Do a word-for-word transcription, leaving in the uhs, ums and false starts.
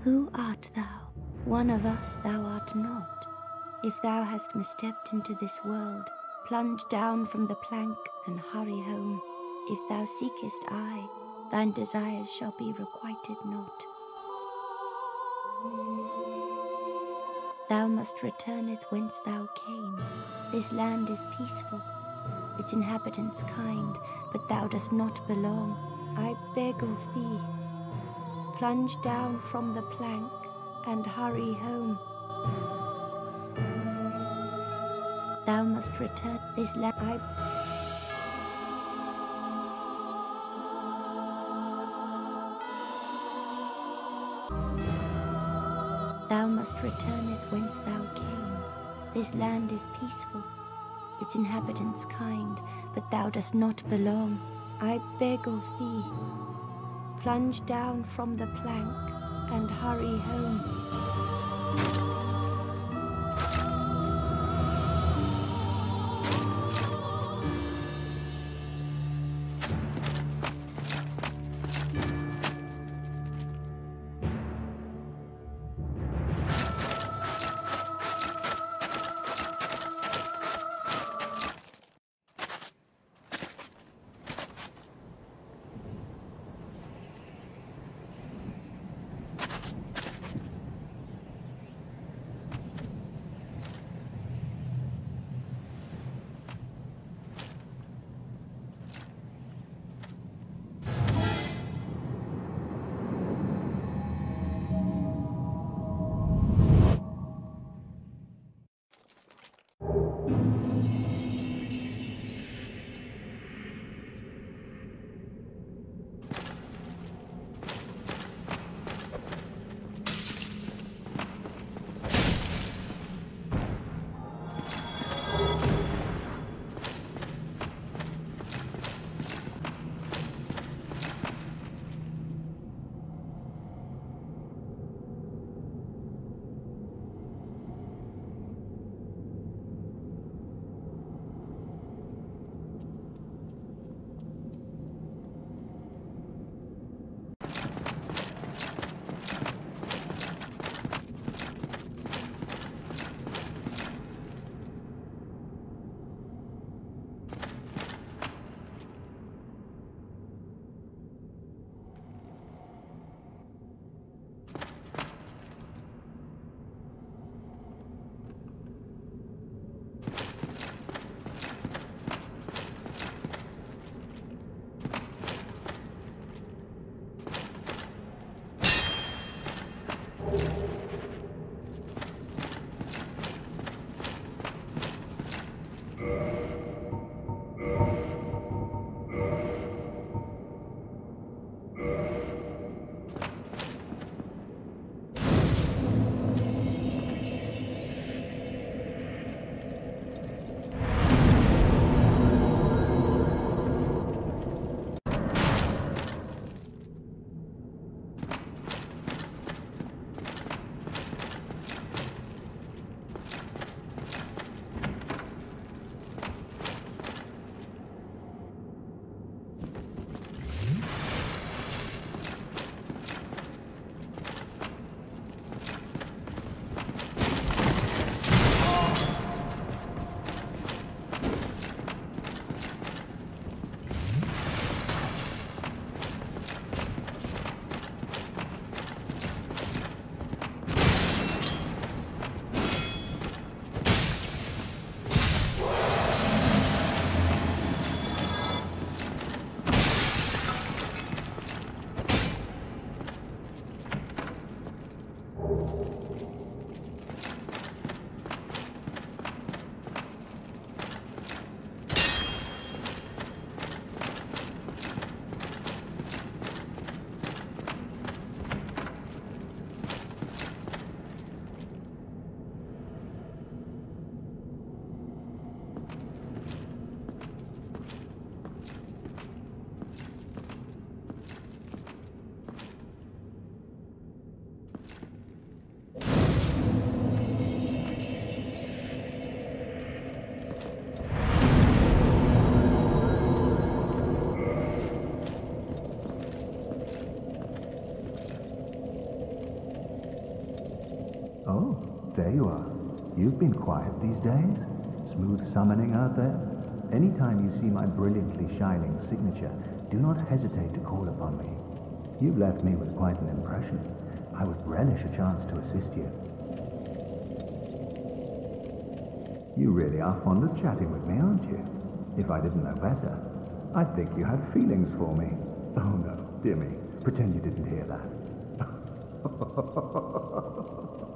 Who art thou? One of us thou art not. If thou hast misstepped into this world, plunge down from the plank and hurry home. If thou seekest aye, thine desires shall be requited not. Thou must returneth whence thou came. This land is peaceful, its inhabitants kind, but thou dost not belong. I beg of thee, plunge down from the plank and hurry home. Thou must return this land. I Thou must returneth whence thou came. This land is peaceful, its inhabitants kind, but thou dost not belong. I beg of thee, plunge down from the plank and hurry home. you are. You've been quiet these days. Smooth summoning out there. Anytime you see my brilliantly shining signature, do not hesitate to call upon me. You've left me with quite an impression. I would relish a chance to assist you. You really are fond of chatting with me, aren't you? If I didn't know better, I'd think you had feelings for me. Oh no, dear me, pretend you didn't hear that.